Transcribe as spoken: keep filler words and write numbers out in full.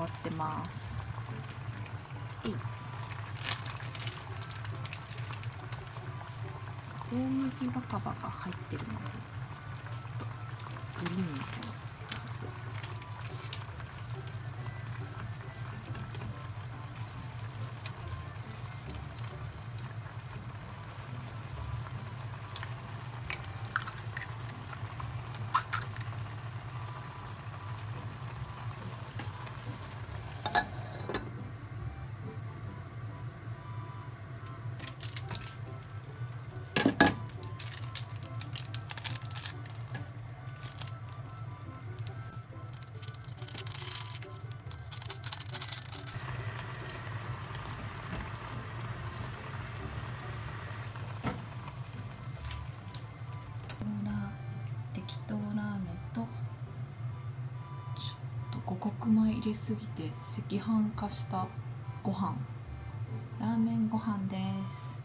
わってます。えい。大麦若葉が入ってるのでちょっとグリーンみたいなます。適当ラーメンとちょっと五穀米入れすぎて赤飯化したご飯、ラーメンご飯です。